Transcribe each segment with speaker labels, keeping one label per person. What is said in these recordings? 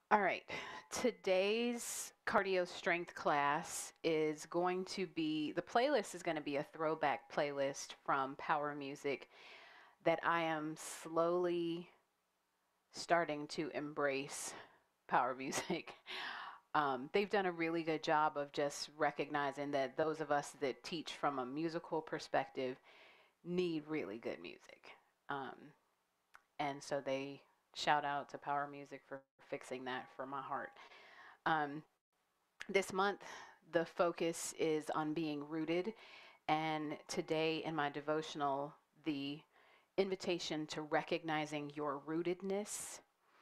Speaker 1: All right. Today's cardio strength class is going to be the playlist is going to be a throwback playlist from Power Music that I am slowly starting to embrace Power Music. They've done a really good job of just recognizing that those of us that teach from a musical perspective need really good music. Um, and so they shout out to Power Music for fixing that for my heart. Um, this month, the focus is on being rooted. And today in my devotional, the invitation to recognizing your rootedness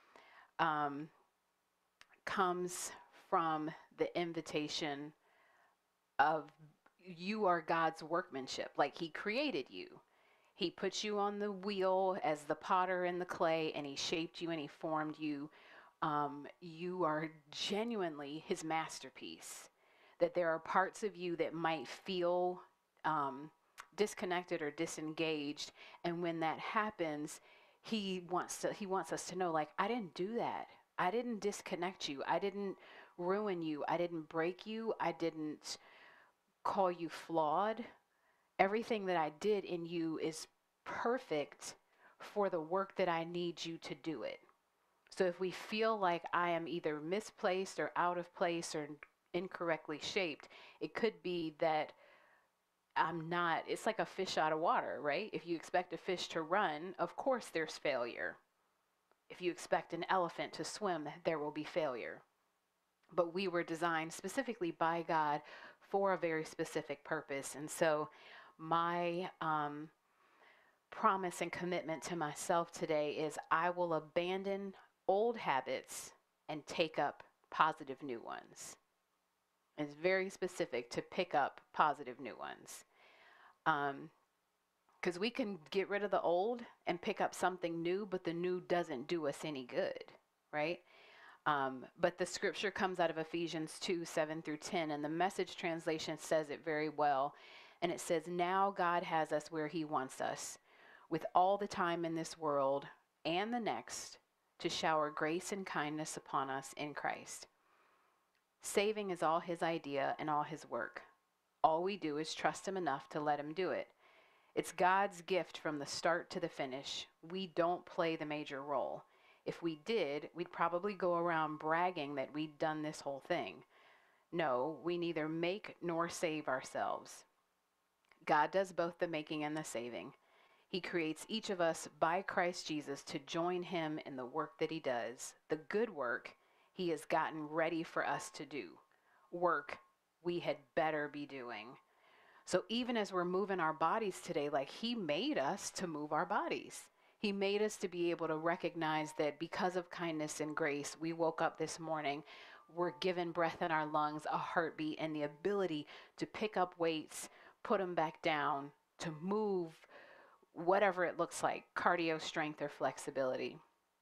Speaker 1: um, comes from the invitation of you are God's workmanship. Like He created you. He put you on the wheel as the potter in the clay, and He shaped you and He formed you. You are genuinely His masterpiece. That there are parts of you that might feel disconnected or disengaged, and when that happens, He wants us to know, like, I didn't do that. I didn't disconnect you. I didn't ruin you. I didn't break you. I didn't call you flawed. Everything that I did in you is perfect for the work that I need you to do it. So if we feel like I am either misplaced or out of place or incorrectly shaped, it could be that I'm not, it's like a fish out of water, right? If you expect a fish to run, of course there's failure. If you expect an elephant to swim, there will be failure. But we were designed specifically by God for a very specific purpose. And so my promise and commitment to myself today is I will abandon old habits and take up positive new ones. It's very specific to pick up positive new ones. Um, because we can get rid of the old and pick up something new, but the new doesn't do us any good, right? But the scripture comes out of Ephesians 2 7 through 10, and the message translation says it very well. And it says, now God has us where He wants us, with all the time in this world and the next to shower grace and kindness upon us in Christ. Saving is all His idea and all His work. All we do is trust Him enough to let Him do it. It's God's gift from the start to the finish. We don't play the major role. If we did, we'd probably go around bragging that we'd done this whole thing. No, we neither make nor save ourselves. God does both the making and the saving. He creates each of us by Christ Jesus to join Him in the work that He does, the good work He has gotten ready for us to do, work we had better be doing. So even as we're moving our bodies today, like He made us to move our bodies. He made us to be able to recognize that because of kindness and grace, we woke up this morning, we're given breath in our lungs, a heartbeat, and the ability to pick up weights, put them back down, to move whatever it looks like, cardio, strength, or flexibility.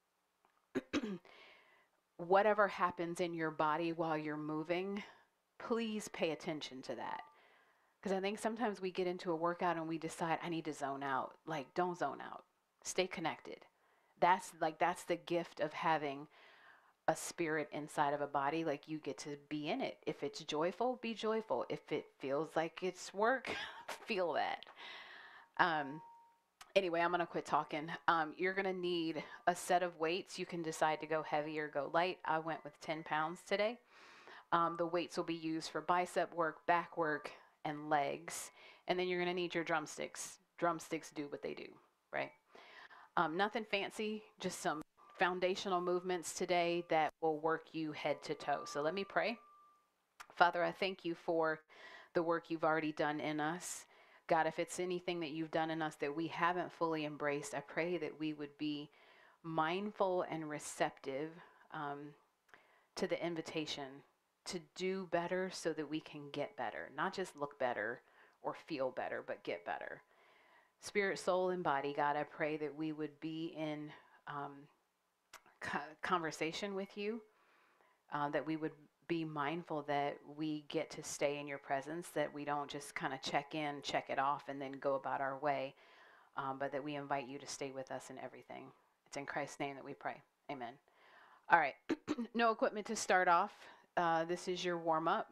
Speaker 1: Whatever happens in your body while you're moving, please pay attention to that. Because I think sometimes we get into a workout and we decide, I need to zone out. Like, don't zone out. Stay connected. That's the gift of having a spirit inside of a body. Like, you get to be in it. If it's joyful, be joyful. If it feels like it's work, feel that. Um, anyway, I'm going to quit talking. You're going to need a set of weights. You can decide to go heavy or go light. I went with 10 pounds today. The weights will be used for bicep work, back work, and legs. And then you're going to need your drumsticks. Drumsticks do what they do, right? Nothing fancy, just some foundational movements today that will work you head to toe. So let me pray. Father, I thank you for the work you've already done in us. God, if it's anything that you've done in us that we haven't fully embraced, I pray that we would be mindful and receptive um, to the invitation to do better so that we can get better, not just look better or feel better, but get better. Spirit, soul, and body, God, I pray that we would be in um, conversation with you, that we would be mindful that we get to stay in your presence, that we don't just kind of check in, check it off, and then go about our way, but that we invite you to stay with us in everything. It's in Christ's name that we pray. Amen. All right, no equipment to start off. This is your warm-up.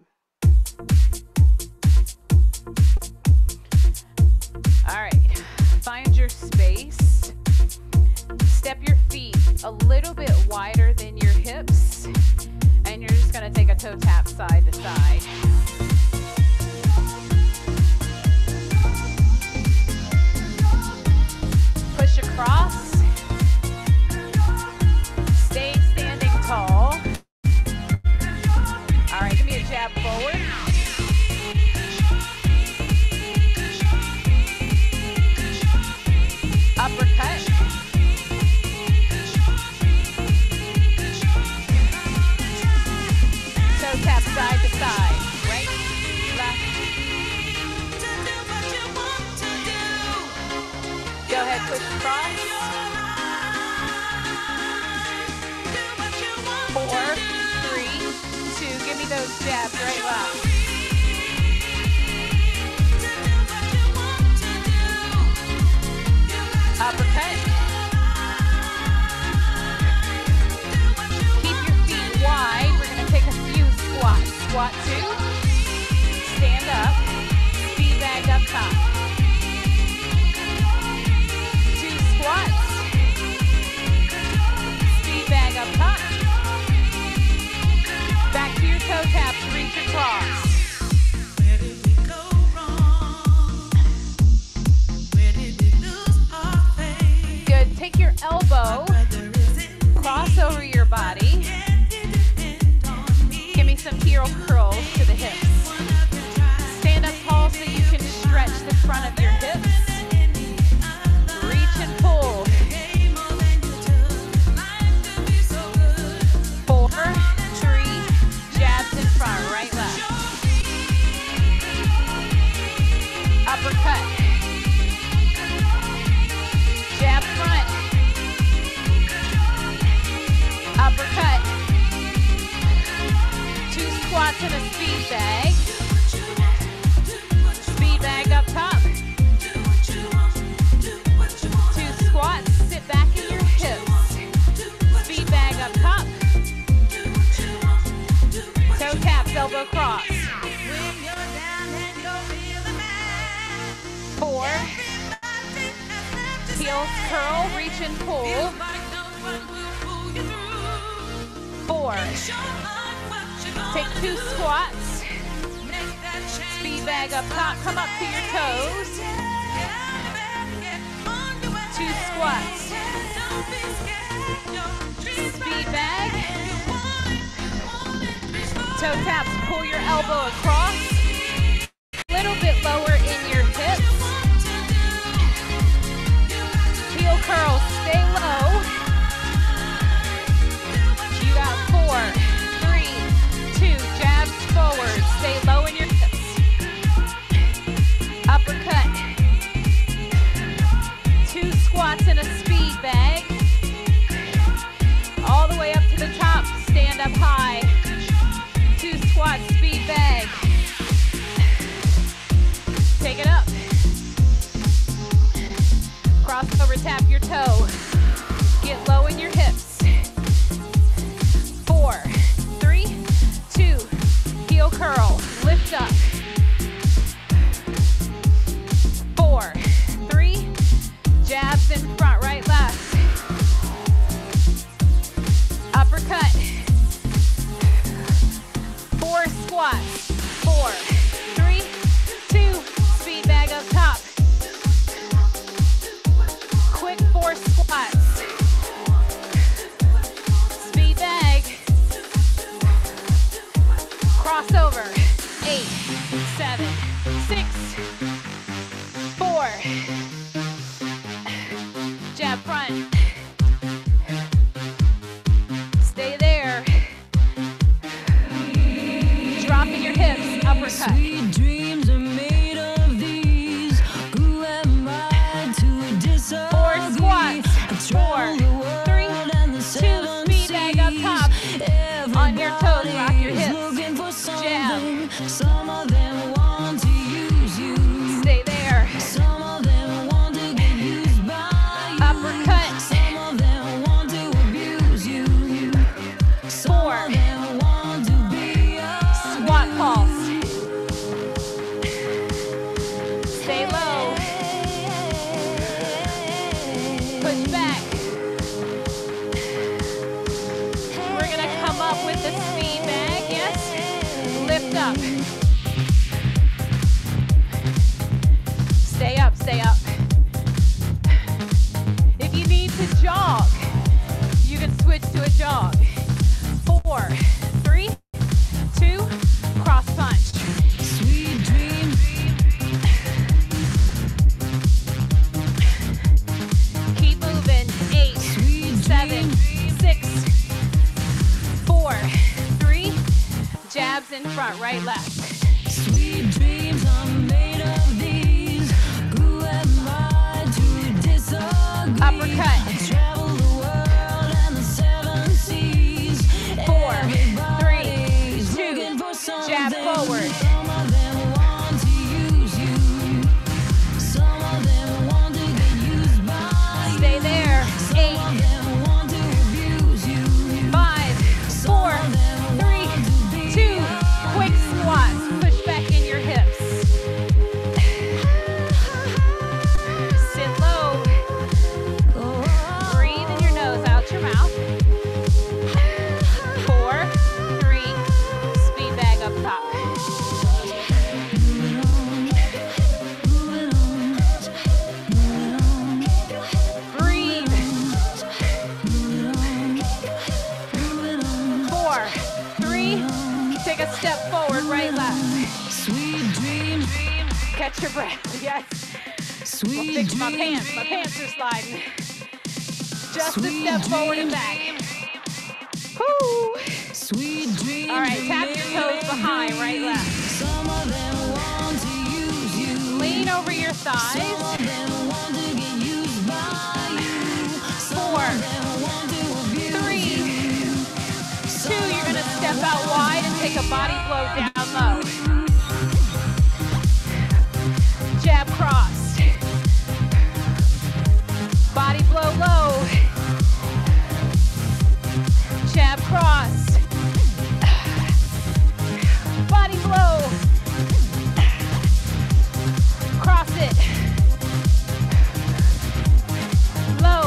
Speaker 1: All right, find your space. Step your feet a little bit wider than your hips, and you're just going to take a toe tap side to side. Push across. Stay standing tall. All right, give me a jab forward. Uppercut. Toe tap side to side. Right, left. Go ahead, push across. 4, 3, 2. Give me those jabs, right, left. Uppercut. Keep your feet wide. We're going to take a few squats. Squat 2. Stand up. Speed bag up top. 2 squats. Speed bag up top. Back to your toe taps. Reach across. Take your elbow, cross over your body. Give me some heel curls to the hips. Stand up tall so you can stretch the front of your hips. Reach and pull. 4, 3, jabs in front, right, left. Uppercut. Jab front. Uppercut. 2 squats and a speed bag. Speed bag up top. 2 squats. Sit back in your hips. Speed bag up top. Toe taps, elbow cross. 4. Heels curl, reach and pull. 4. Take 2 squats. Speed bag up top, come up to your toes. 2 squats. Speed bag. Toe taps, pull your elbow across. A little bit lower in your hips. Heel curls, stay low. You got 4, 3, 2, jabs forward. Stay low in your hips. Uppercut. 2 squats and a speed bag. All the way up to the top. Stand up high. 2 squats, speed bag. Take it up. Cross over, tap your toe. Get low in your hips. 4, 3, 2, heel curl, lift up. 4, 3, jabs in front, right, left. Uppercut. 4 squats. 4, 3, 2, speed bag up top. Quick 4 squats. Speed bag. Crossover. 8, 7, 6, 4. Jab front. Stay there. Dropping your hips. Uppercut.
Speaker 2: Sweet dreams are made of these. Who am I to disagree?
Speaker 1: 4 squats. 4, 3, 2, speed bag up top. On your toes, rock your hips. Jab.
Speaker 2: Some of them want to use you.
Speaker 1: Stay there.
Speaker 2: Some of them want to get used by you.
Speaker 1: Uppercut. up. Stay up, stay up. If you need to jog, you can switch to a jog. 4, 3, 2, cross punch.
Speaker 2: Sweet dream.
Speaker 1: Keep moving. 8, 7, 6, 4, 3. Jabs in front, right, left.
Speaker 2: Sweet dreams are made of these. Who am I to disagree?
Speaker 1: Uppercut.
Speaker 2: I travel the world and the 7 seas.
Speaker 1: 4, 3,
Speaker 2: Everybody's
Speaker 1: 2,
Speaker 2: looking for something.
Speaker 1: jab forward.
Speaker 2: Some of them want to use you. Some of them want to get used by you.
Speaker 1: Stay there.
Speaker 2: Some
Speaker 1: 8,
Speaker 2: of them want to abuse you.
Speaker 1: 5, 4, 3, 2. Quick squats. Push back in your hips. Sit low. Breathe in your nose, out your mouth. 4, 3. Speed bag up top. Breathe. 4, 3. Take a step forward, right, left.
Speaker 2: Sweet dream.
Speaker 1: Catch your breath. Yes.
Speaker 2: Sweet
Speaker 1: Fix my
Speaker 2: dream.
Speaker 1: pants. My pants are sliding. Just a
Speaker 2: Sweet
Speaker 1: step forward
Speaker 2: dream.
Speaker 1: and back. Woo.
Speaker 2: Sweet dream.
Speaker 1: All right, tap your toes behind, right, left.
Speaker 2: Some of them want to use you.
Speaker 1: Lean over your
Speaker 2: Some
Speaker 1: thighs.
Speaker 2: of them want to get used by you. Some
Speaker 1: 4,
Speaker 2: of them want to abuse
Speaker 1: 3,
Speaker 2: you.
Speaker 1: 2. You're gonna step out wide and take a body blow down low. Jab crossed. Body blow low. Jab crossed. Body blow. Cross it. Low.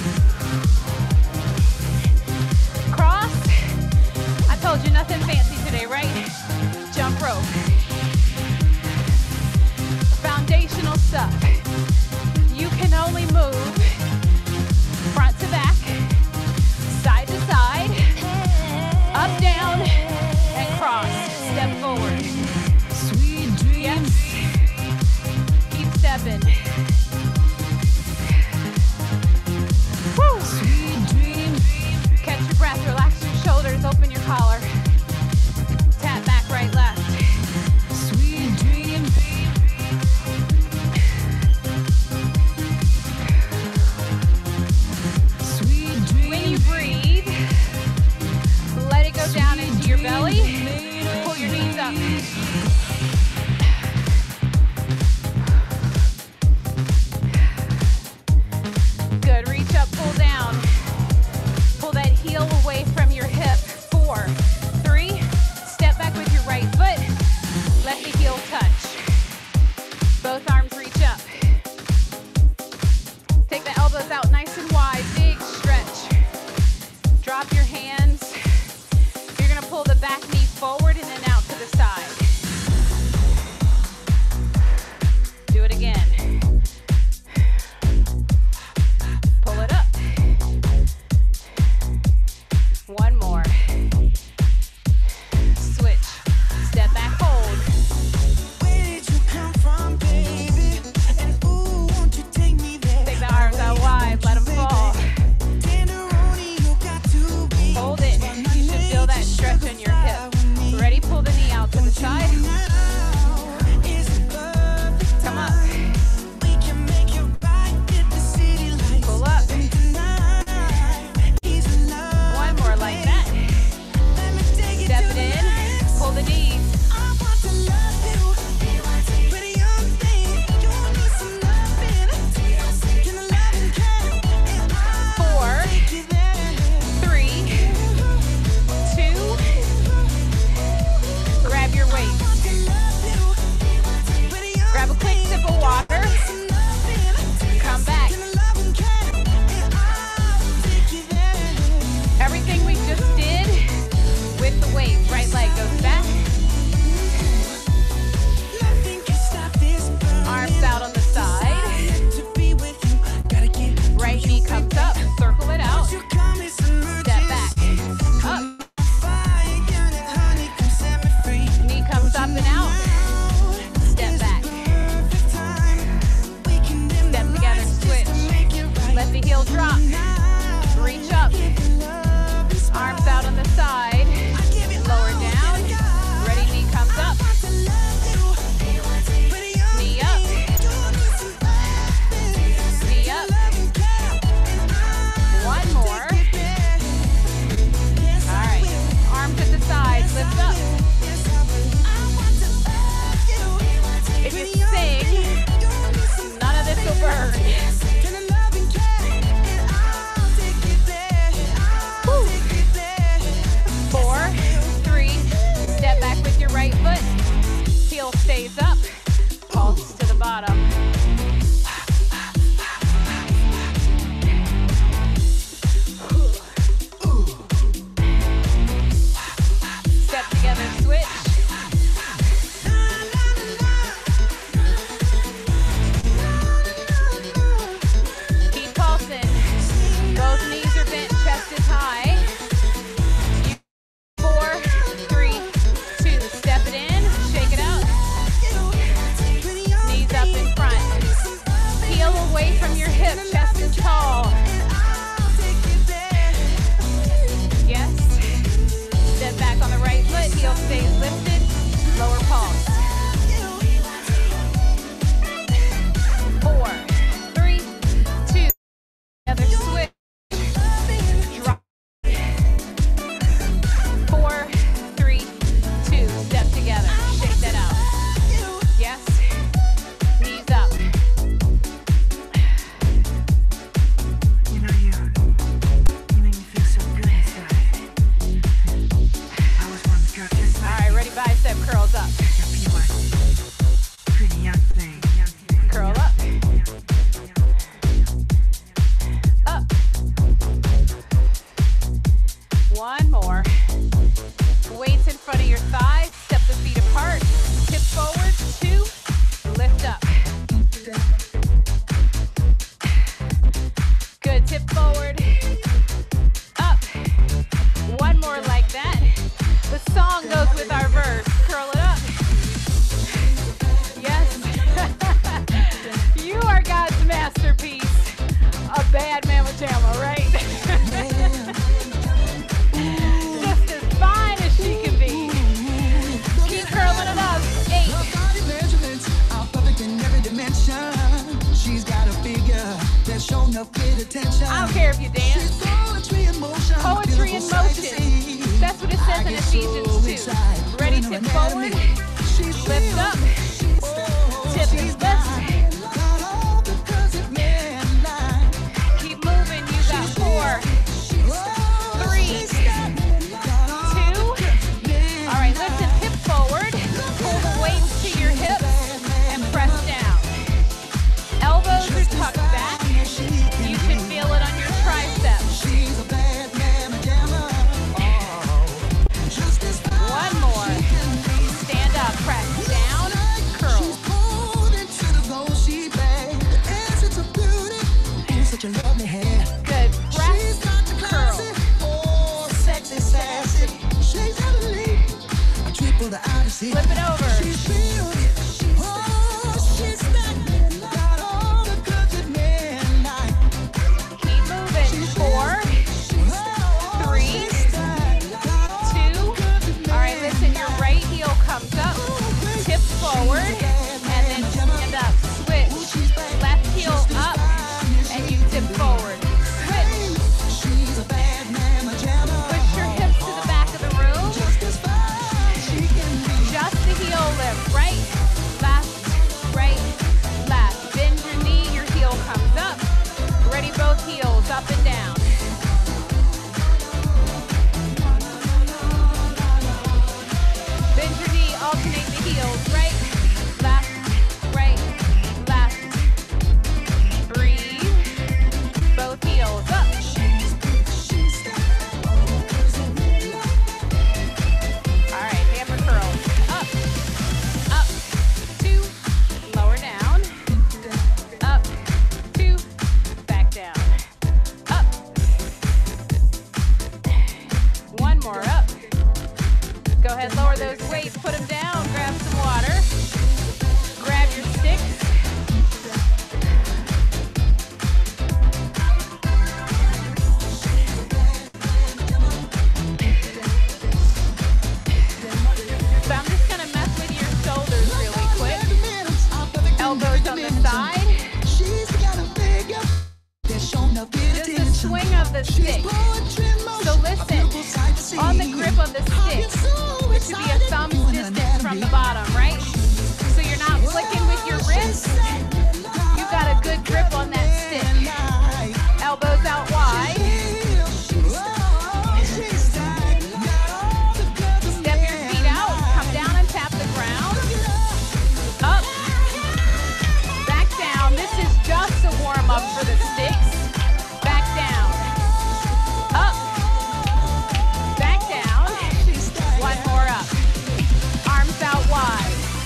Speaker 1: Cross. I told you nothing fancy today, right? Jump rope. Foundational stuff. You can only move front to back, side to side, up, down, and cross. Step forward.
Speaker 2: Sweet dream.
Speaker 1: Yes. Keep stepping. Woo.
Speaker 2: Sweet dream.
Speaker 1: Catch your breath. Relax your shoulders. Open your collar. Tap back, right, left.
Speaker 2: Sweet dream. Sweet dream.
Speaker 1: When you breathe, let it go down into your belly. Pull your knees up. Good. Reach up, pull down. Pull that heel away from your hip. 4, 3. Step back with your right foot. Let the heel touch. Both arms reach up. Take the elbows out nice and wide. Big stretch. Drop your hands. You're going to pull the back knee forward and then out to the side. care if you dance. Poetry in motion. That's what it says in Ephesians 2. Ready, tip forward, lift up, tip and lift. Keep moving, you got 4, 3, 2. All right, listen, hip forward, pull the weights to your hips and press down. Elbows are tucked back. You should feel it on your triceps. One more. Stand up, press down, curl. Good. Press, curl. Flip it over. Keep moving. 4, 3, 2. All right, listen, your right heel comes up, tip forward, and then stand up. Switch. Left heel up, and you tip forward. Switch. Push your hips to the back of the room. Just the heel lift. Right, left. Bend your knee, your heel comes up. Ready, both heels up and down. Bend your knee, alternate the heels. Right, left. Breathe. Both heels up. All right, hammer curls. Up, 2, lower down. Up, 2, back down. Up. One more, up. Go ahead, lower those weights, put them down, grab some water. Grab your sticks. So I'm just gonna mess with your shoulders really quick. Elbows on the side. Just the swing of the stick. So listen, on the grip of the stick, it should be a thumb's distance from the bottom, right? So you're not flicking with your wrist. You got a good grip on that stick. Elbows out wide. Step your feet out. Come down and tap the ground. Up. Back down. This is just a warm-up for the sticks. Back down. Up. Back down. One more up. Arms out wide.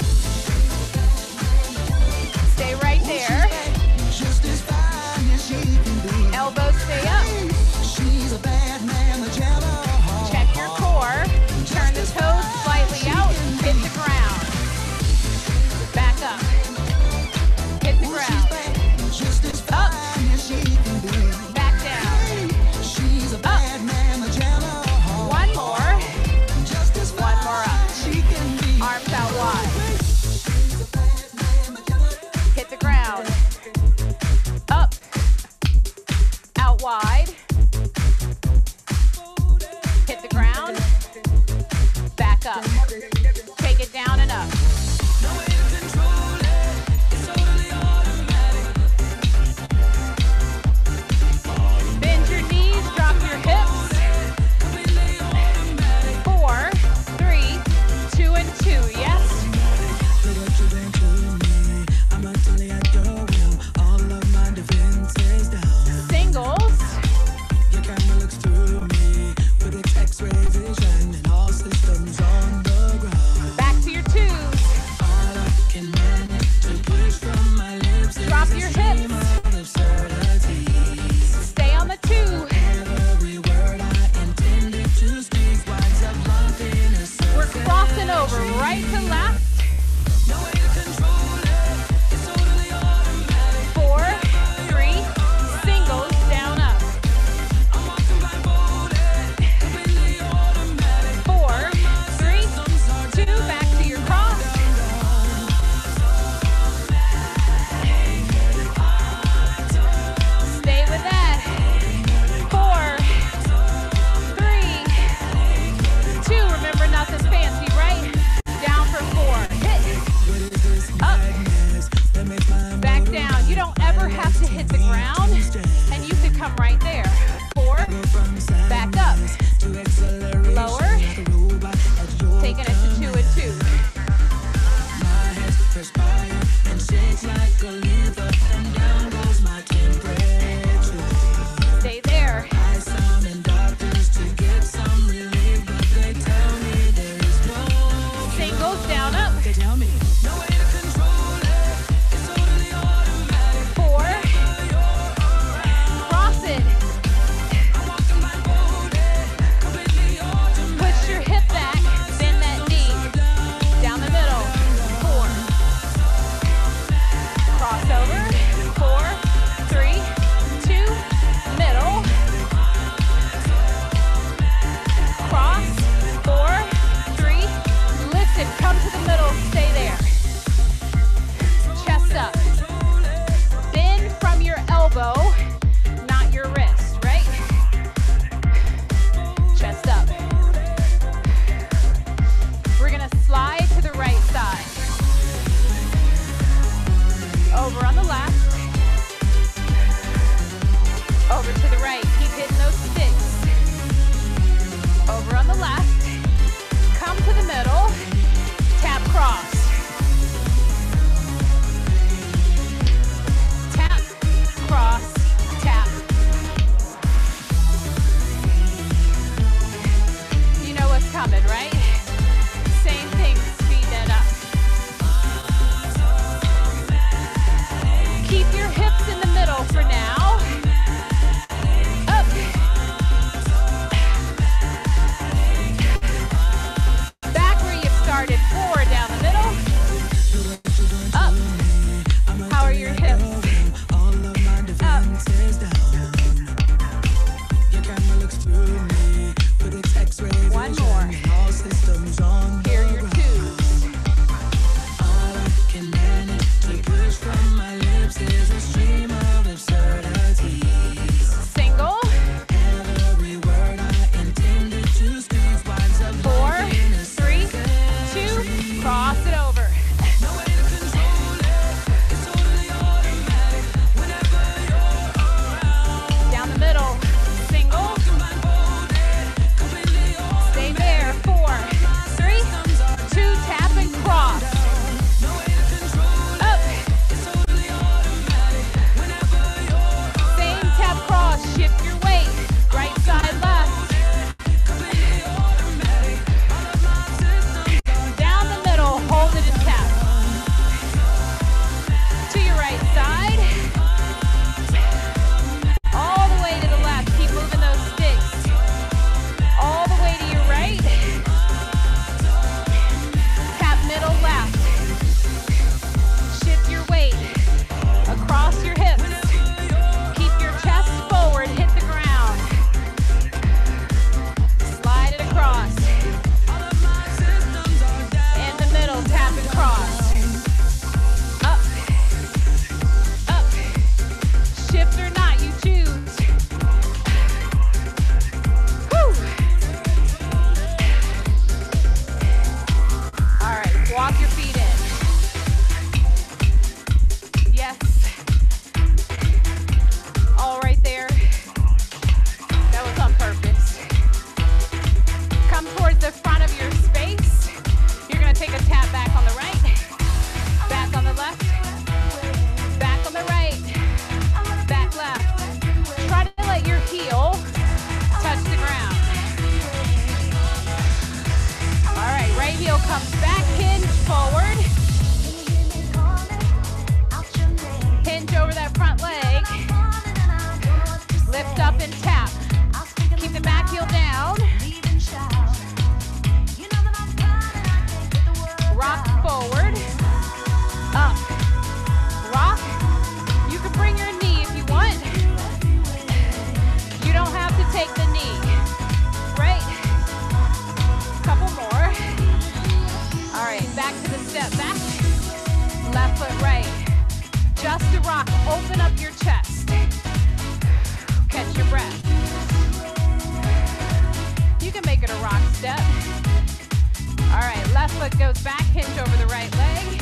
Speaker 1: foot goes back, hinge over the right leg.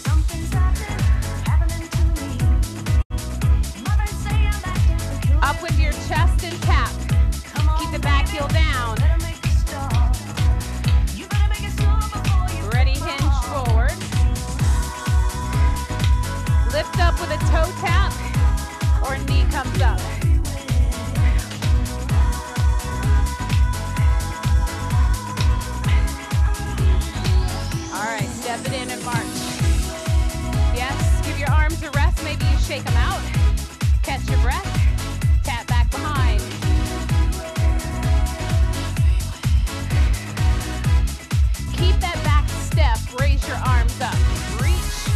Speaker 1: Up with your chest and tap. Keep the back heel down. Ready, hinge forward. Lift up with a toe tap or knee comes up. All right, step it in and march. Yes, give your arms a rest. Maybe you shake them out. Catch your breath. Tap back behind. Keep that back step. Raise your arms up. Reach.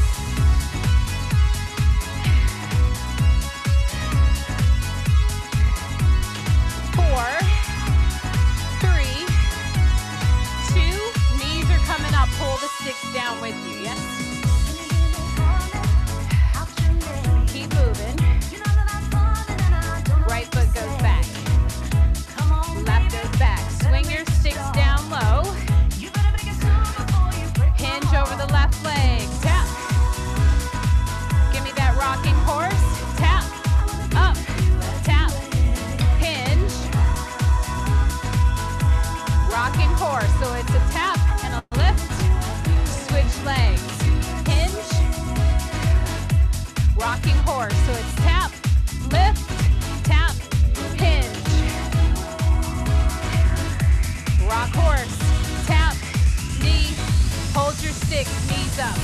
Speaker 1: Four, three, two. Knees are coming up. Pull the sticks down with you. Yes. Keep moving. Right foot goes back. Left goes back. Swing your sticks down low. Hinge over the left leg. Tap. Give me that rocking horse. Tap. Up. Tap. Hinge. Rocking horse. So it's a tap and a lift. Switch legs. Hinge. Rocking horse. So it's tap, lift, tap, hinge. Rock horse. Tap, knee. Hold your sticks, knees up.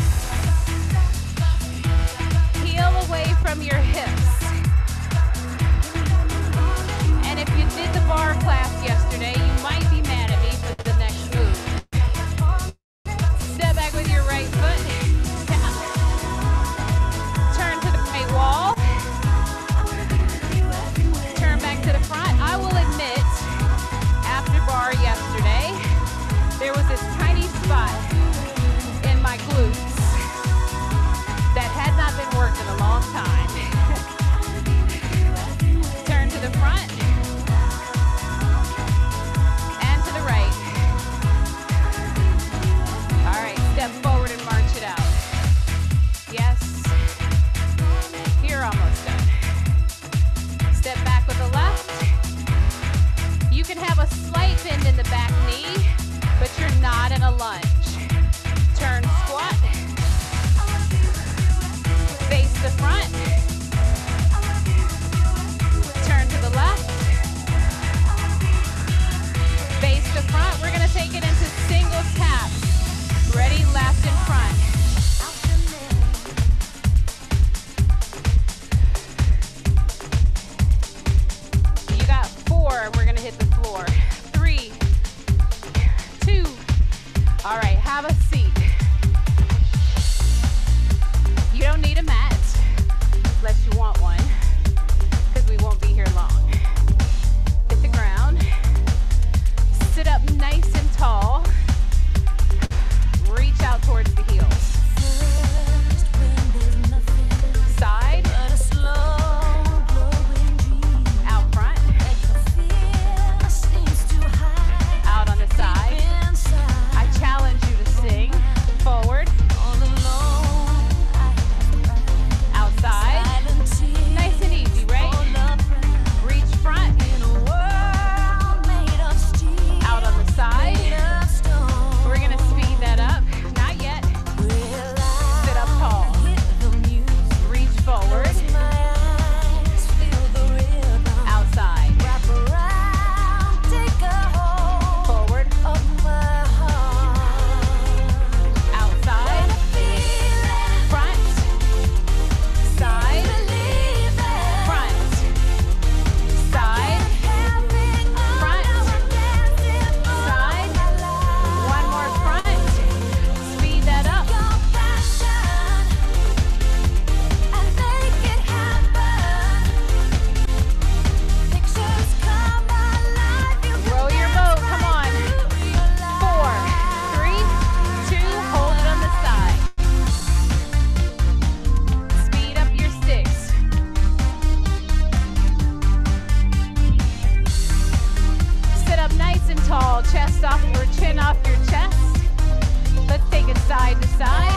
Speaker 1: Heel away from your hips. And if you did the bar class yesterday, you might be mad at me for the next move. Step back with your right foot. Tap. Turn to the right wall. Turn back to the front. I will admit, after bar yesterday, there was this tiny spot in my glutes that had not been worked in a long time. Turn to the front and to the right. All right, step forward and march it out. Yes, you're almost done. Step back with the left. You can have a slight bend in the back knee, but you're not in a lunge. Turn squat. Face the front. Turn to the left. Face the front. We're going to take it into single taps. Ready, left and front. You got 4, and we're going to hit the floor. 3, 2. All right, have a seat. You don't need a mat, unless you want one, because we won't be here long. Hit the ground. Sit up nice and tall. Reach out towards the heels. Side. Out front. Out on the side. I challenge you to sing. Forward. Outside. Nice and easy, right? Reach front. Out on the side. We're going to speed that up. Not yet. Sit up tall. Reach forward. Outside. Forward. Outside. Front. Side. Front. Side. Front. Side. One more front. Speed that up. Row your boat. Come on. 4, 3, 2. Hold it on the side. Speed up your sticks. Sit up nice and tall. Chest off or chin off your chest. Let's take it side to side.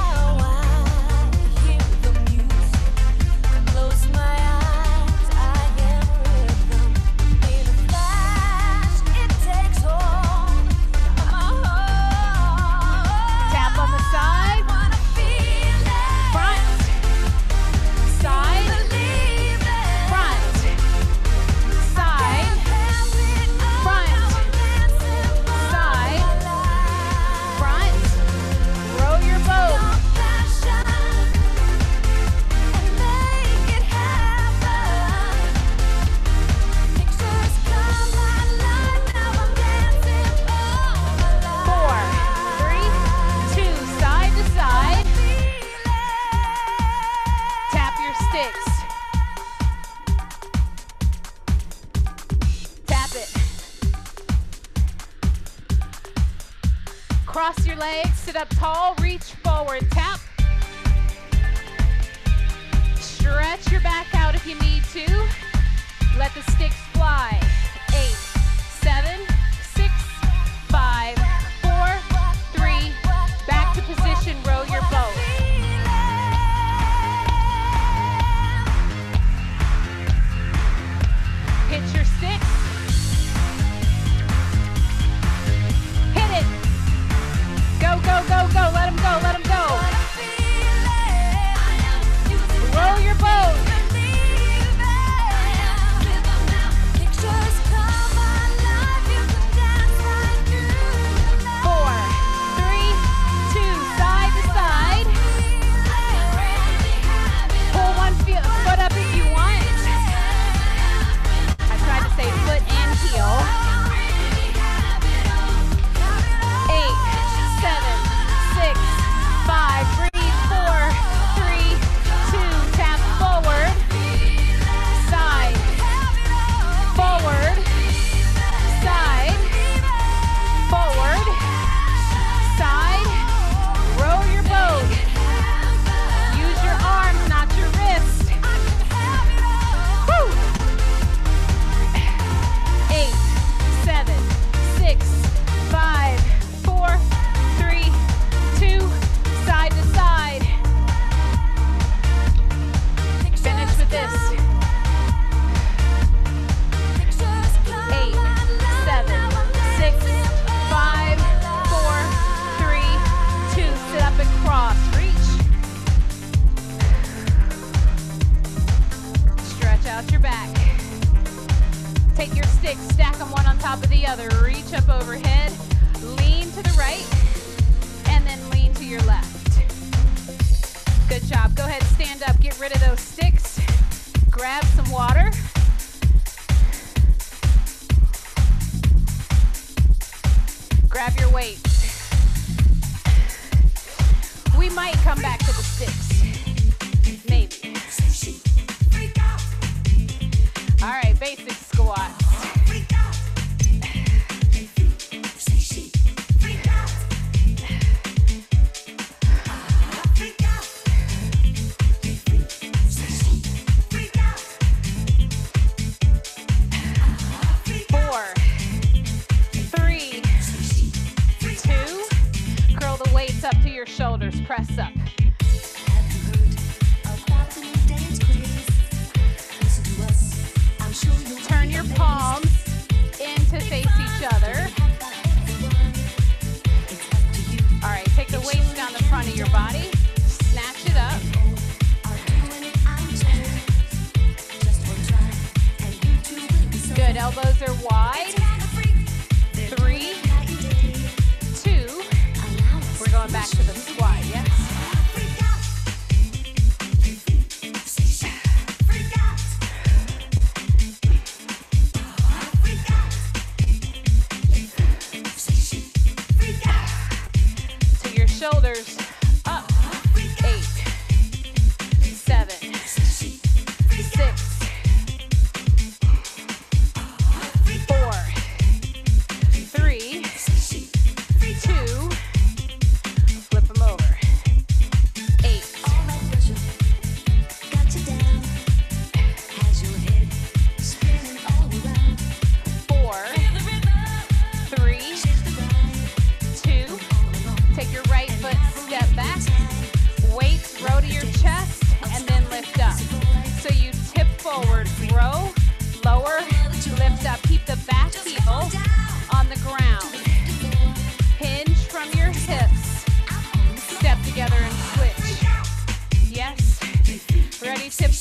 Speaker 1: Tap on the side. Front. Side. Front. Side. Front. Side. Front. Row your boat. Four, three, two, side to side. Tap your sticks. Tap it. Cross your legs, sit up tall, reach forward, tap. Stretch your back out if you need to. Let the sticks fly. 8, 7, 6, 5, 4, 3. Back to position, row your boat. Hit your sticks. Hit it. Go, go, go, go. Let them go, let them go. Row your boat. 4, 3, 2, side to side. Pull one foot up if you want. I tried to say foot and heel. 8, 7, 6, 5, breathe. 4, 3, 2, tap forward. Side. Forward. Side. Forward. Side. Row your boat. Use your arms, not your wrist. Woo! 8, 7, 6, 5, 4, 3, 2, side to side. Finish with this. 8, 7, 6, 5, 4, 3, 2. Sit up and cross. Reach. Stretch out your back. Take your sticks, stack them one on top of the other. Reach up overhead. Lean to the right. And then lean to your left. Good job. Go ahead, stand up. Get rid of those sticks. Grab some water. Grab your weights. We might come back to the sticks. Maybe. All right, basic squats. 4, 3, 2. Curl the weights up to your shoulders. Press up. Turn your palms in to face each other. All right, take the weights down the front of your body. Snatch it up. Good, elbows are wide. 3, 2. We're going back to the squat, yes? To your shoulders up. 8, 7, 6, 4, 3, 2. Flip them over. 8. 4, 3, 2. Take your right foot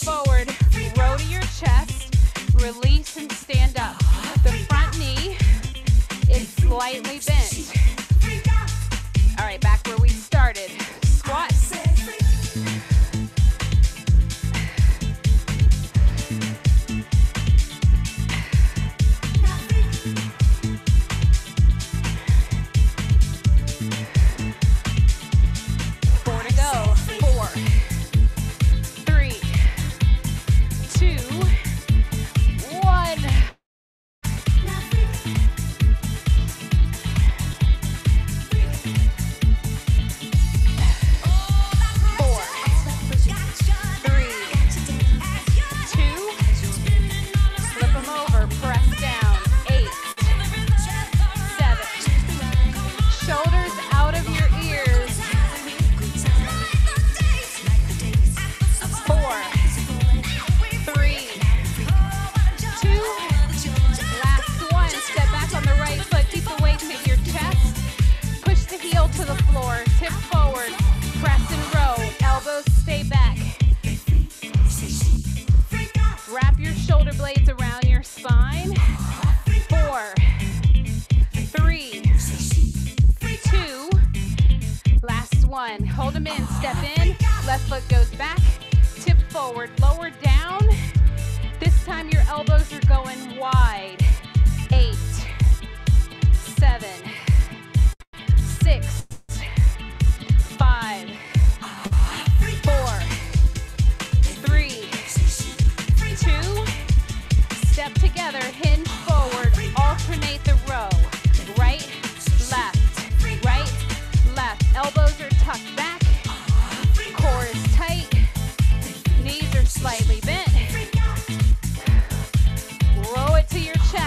Speaker 1: forward, row to your chest, release and stand up. The front knee is slightly bent. All right, back where we started. Squat. 4 to go. 4, 3, 2, 1. 4, 3, 2. Flip them over. Press down. 8, 7. Shoulders out of your ears. 4, 3, 2. Last one. Step back on the right foot. Keep the weight at your chest. Push the heel to the floor. Tip forward. Press and row. Elbows stay back. Wrap your shoulder blades around your spine. 4, 3, 2. Last one. Hold them in. Step in. Left foot goes back. Tip forward. Lower down. This time your elbows are going wide. 8, 7, 6, 5, 4, 3, 2. Step together. Hinge forward. Alternate the row. Right, left, right, left. Elbows are tucked back. Core is tight. Knees are slightly bent. Row it to your chest.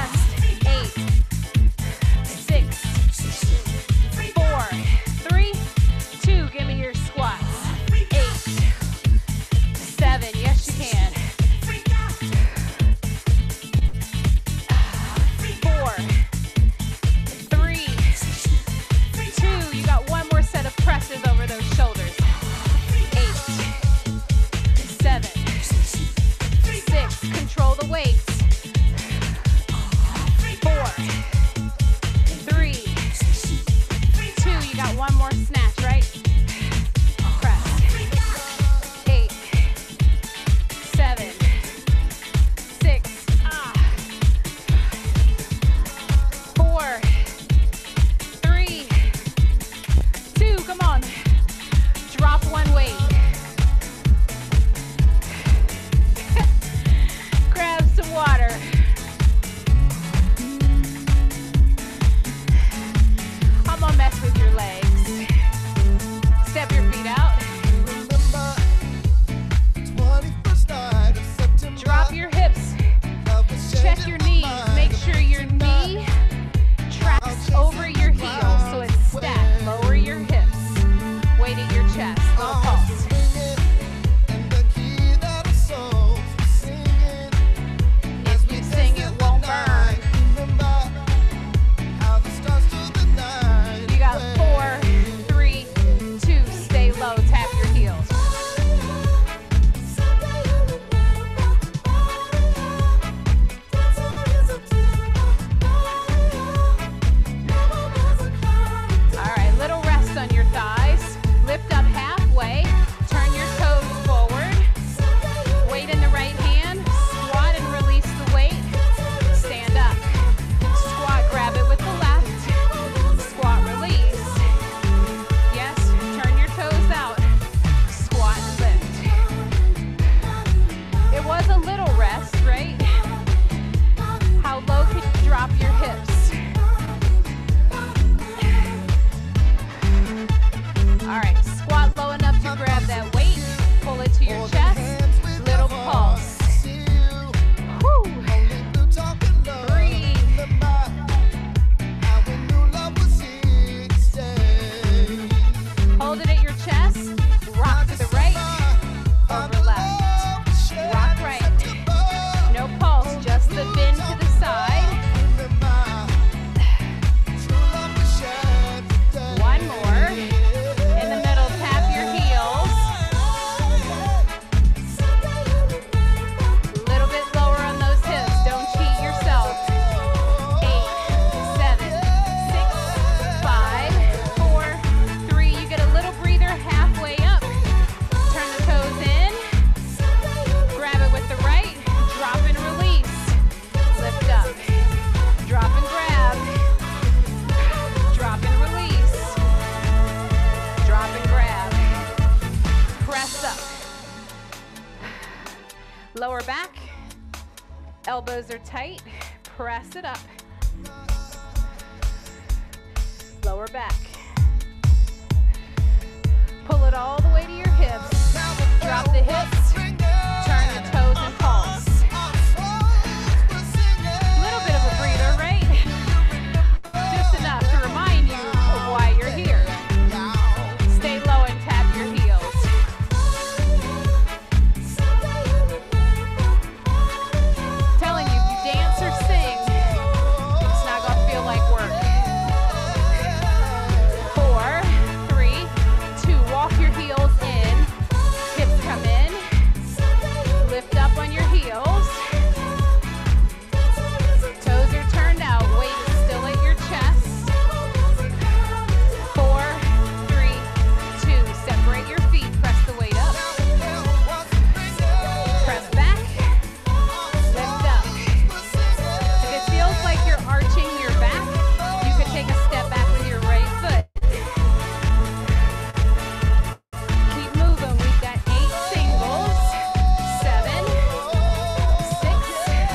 Speaker 1: are tight. Press it up. Lower back. Pull it all the way to your hips. Drop the hips. Turn your toes and pulse. A little bit of a breather, right? Just enough to remind you of why you're here. Stay low and tap your heels. Telling you, if you dance or sing, it's not going to feel like work. 4, 3, 2, walk your heels in. Hips come in. Lift up on your heels. Toes are turned out. Weight is still at your chest. 4, 3, 2. Separate your feet. Press the weight up. Press back. Lift up. If it feels like you're arching your back, you can take a step back with your right foot. Keep moving. We've got 8 singles, 7, 6,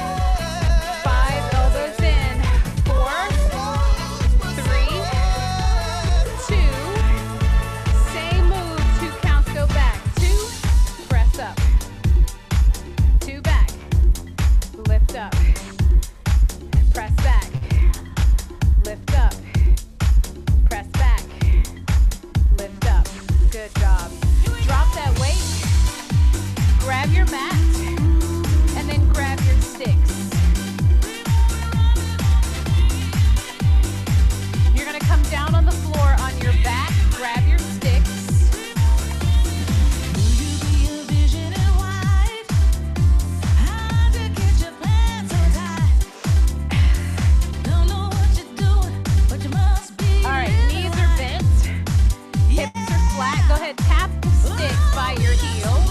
Speaker 1: 5, elbows in, 4, 3, 2, same move, 2 counts, go back, 2, press up, 2 back, lift up, press back, lift up, press back, lift up, good job. Drop that weight, grab your mat, and then grab your sticks. You're going to come down on the floor on your back, grab your sticks. All right, knees are bent, hips are flat. Go ahead, tap the sticks by your heels.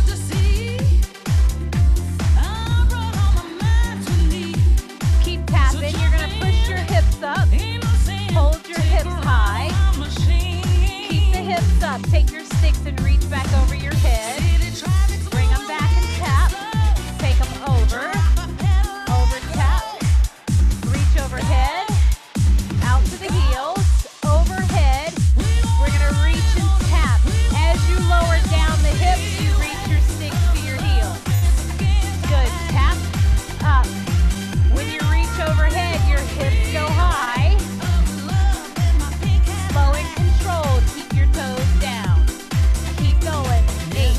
Speaker 1: Keep tapping. You're going to push your hips up. Hold your hips high. Keep the hips up. Take your sticks and reach back over your head. Bring them back and tap. Take them over. Over, tap. Reach overhead. Out to the heels. Overhead. We're going to reach and tap. As you lower down the hips, you reach your sticks to your heels. Good. Tap up. When you reach overhead, your hips go high. Slow and controlled. Keep your toes down. Keep going. 8,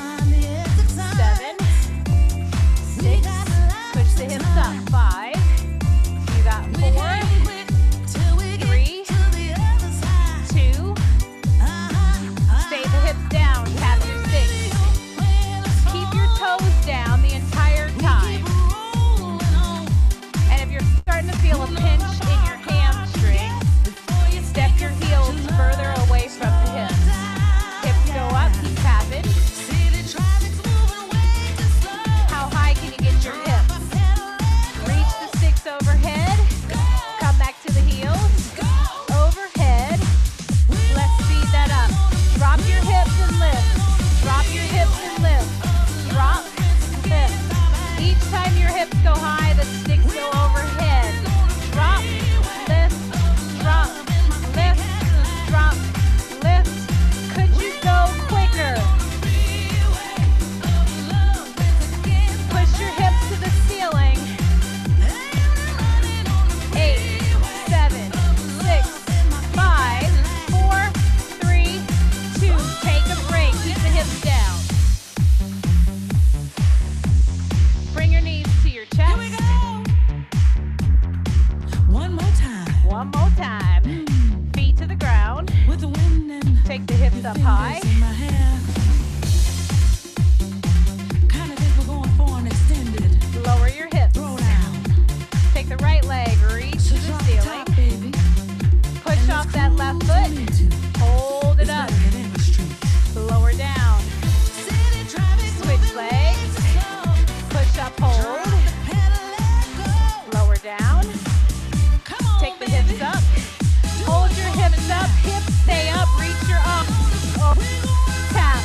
Speaker 1: 7, 6. Push the hips up. 5. You got 4, 3, 2. Stay the hips down. Tap your sticks. Keep your toes down the entire time. And if you're starting to feel a pinch in your hamstring, step your heels further away from the hips. Hips go up, keep tapping. How high can you get your hips? Reach the sticks overhead. Come back to the heels. Overhead. Let's speed that up. Drop your hips and lift. Drop your hips and lift. Drop, lift. Each time your hips go high, the sticks go overhead. Drop, lift, drop, lift, drop, lift. Could you go quicker? Push your hips to the ceiling. 8, 7, 6, 5, 4, 3, 2. Take a break. Keep the hips down. Bring your knees to your chest.
Speaker 2: One more time.
Speaker 1: One more time. Feet to the ground.
Speaker 2: With the wind and
Speaker 1: Take the hips up high.
Speaker 2: in my hair. Kinda think we're going for an extended
Speaker 1: Lower your hips.
Speaker 2: throw down.
Speaker 1: Take the right leg. Reach
Speaker 2: So
Speaker 1: to the
Speaker 2: drop
Speaker 1: ceiling.
Speaker 2: top, baby.
Speaker 1: Push off that left foot. Hold it up. Lower down. Switch legs. Push up, hold. Lower down. Take the hips up. Hold your hips up. Hips stay up. Reach your arms. Tap.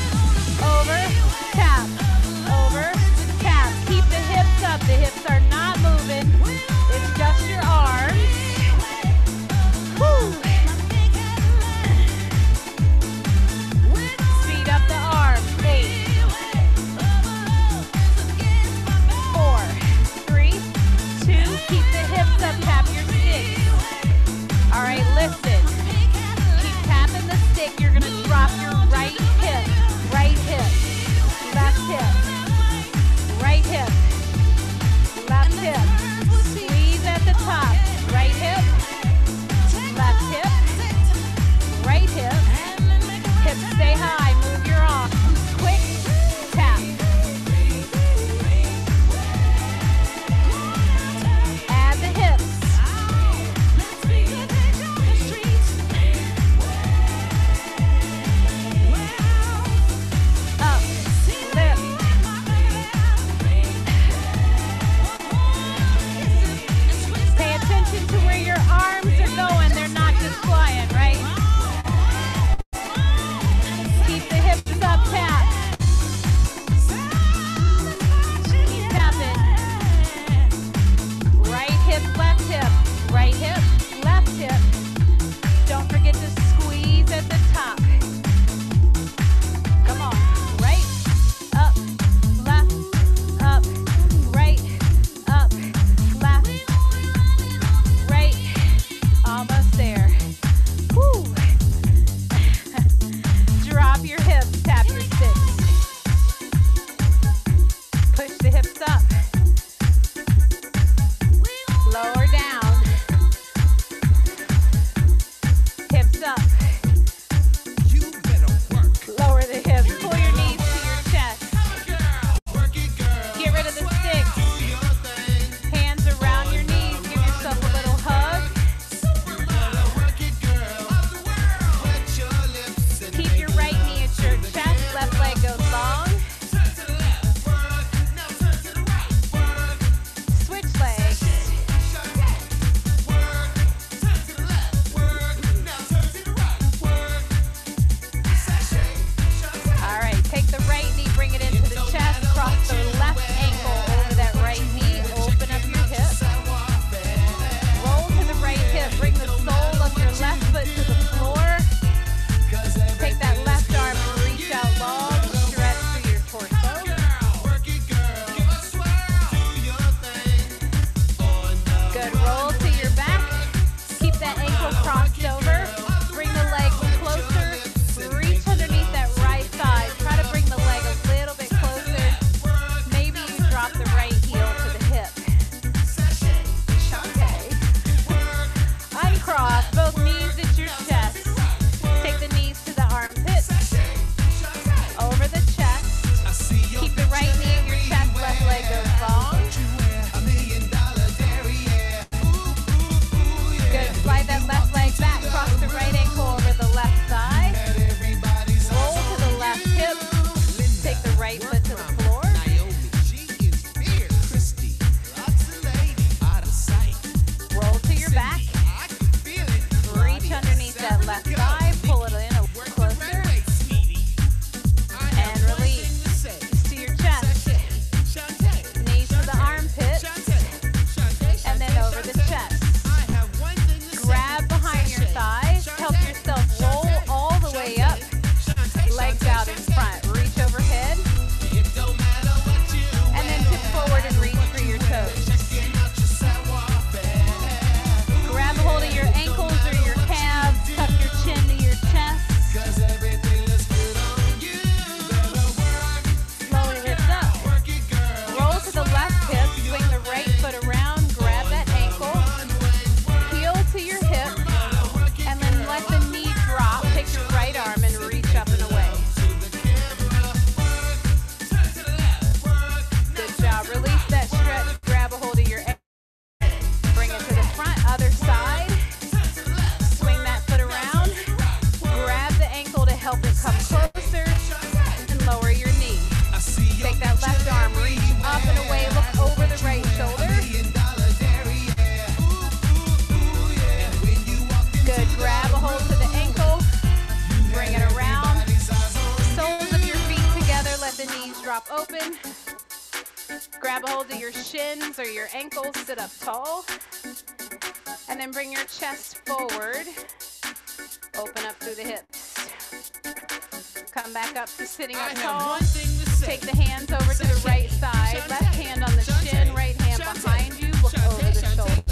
Speaker 1: grab a hold of your shins or your ankles, sit up tall, and then bring your chest forward. Open up through the hips. Come back up to sitting up tall. Take the hands over to the right side. Left hand on the shin, right hand behind you. Look over the shoulder.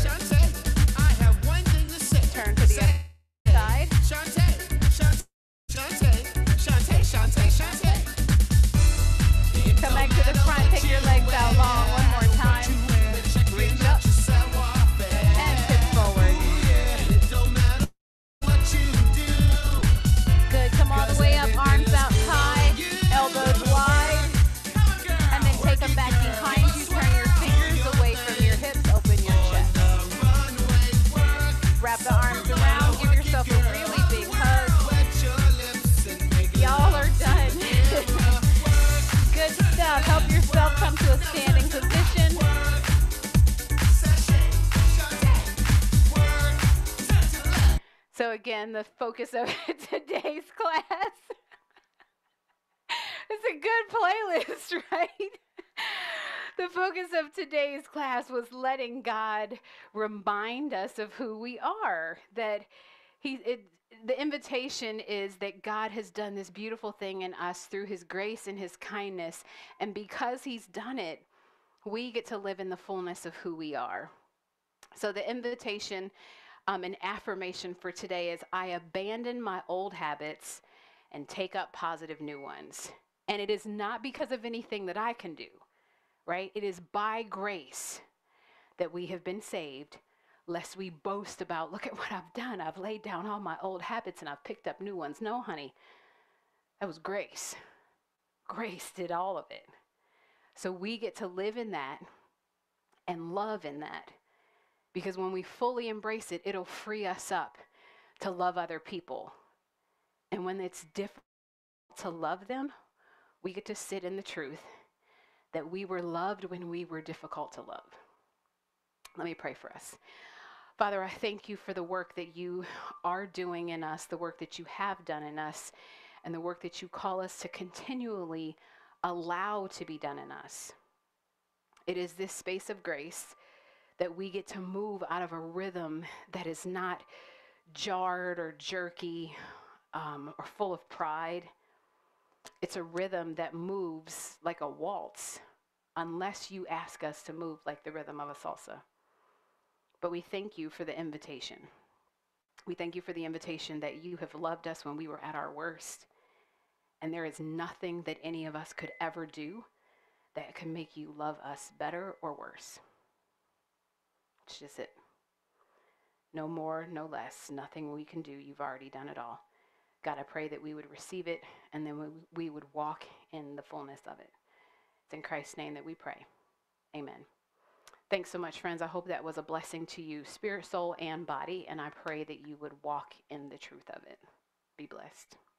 Speaker 1: Turn to the other side. Come back to the front. Take your legs out long. One more time. Reach up and tip forward. Good. Come all the way up. Arms out high. Elbows wide. And then take them back behind you. Turn your fingers away from your hips. Open your chest. Wrap the arms around. Give yourself a really big hug. Y'all are done. Good stuff. Help yourself come to a standing position. So again, the focus of today's class. It's a good playlist, right? The focus of today's class was letting God remind us of who we are. That the invitation is that God has done this beautiful thing in us through his grace and his kindness. And because he's done it, we get to live in the fullness of who we are. So the invitation and affirmation for today is, I abandon my old habits and take up positive new ones. And it is not because of anything that I can do, right? It is by grace that we have been saved, lest we boast about, look at what I've done. I've laid down all my old habits and I've picked up new ones. No, honey, that was grace. Grace did all of it. So we get to live in that and love in that. Because when we fully embrace it, it'll free us up to love other people. And when it's difficult to love them, we get to sit in the truth that we were loved when we were difficult to love. Let me pray for us. Father, I thank you for the work that you are doing in us, the work that you have done in us, and the work that you call us to continually allow to be done in us. It is this space of grace that we get to move out of a rhythm that is not jarred or jerky or full of pride. It's a rhythm that moves like a waltz, unless you ask us to move like the rhythm of a salsa. But we thank you for the invitation. We thank you for the invitation that you have loved us when we were at our worst. And there is nothing that any of us could ever do that can make you love us better or worse. It's just it. No more, no less. Nothing we can do. You've already done it all. God, I pray that we would receive it and then we would walk in the fullness of it. It's in Christ's name that we pray. Amen. Thanks so much, friends. I hope that was a blessing to you, spirit, soul, and body. And I pray that you would walk in the truth of it. Be blessed.